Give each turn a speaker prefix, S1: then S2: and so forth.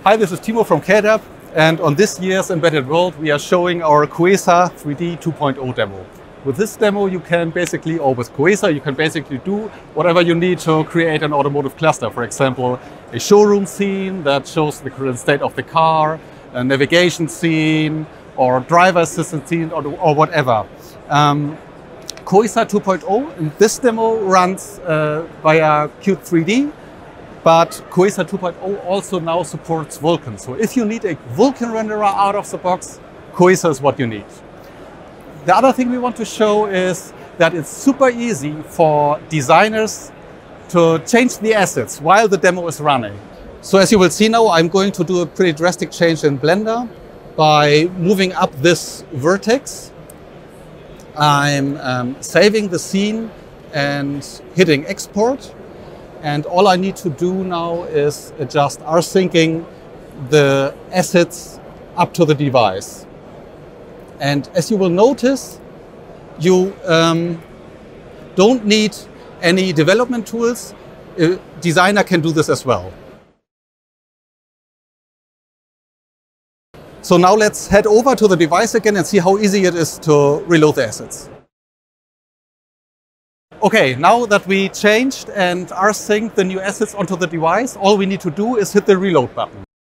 S1: Hi, this is Timo from KDAB, and on this year's Embedded World we are showing our Kuesa 3D 2.0 demo. With this demo you can basically, or with Kuesa, you can basically do whatever you need to create an automotive cluster. For example, a showroom scene that shows the current state of the car, a navigation scene, or driver assistance scene, or whatever. Kuesa 2.0 in this demo runs via Qt 3D. But Kuesa 2.0 also now supports Vulkan. So if you need a Vulkan renderer out of the box, Kuesa is what you need. The other thing we want to show is that it's super easy for designers to change the assets while the demo is running. So as you will see now, I'm going to do a pretty drastic change in Blender by moving up this vertex. I'm saving the scene and hitting export. And all I need to do now is adjust rsyncing the assets up to the device. And as you will notice, you don't need any development tools. A designer can do this as well. So now let's head over to the device again and see how easy it is to reload the assets. Okay, now that we changed and rsynced the new assets onto the device, all we need to do is hit the reload button.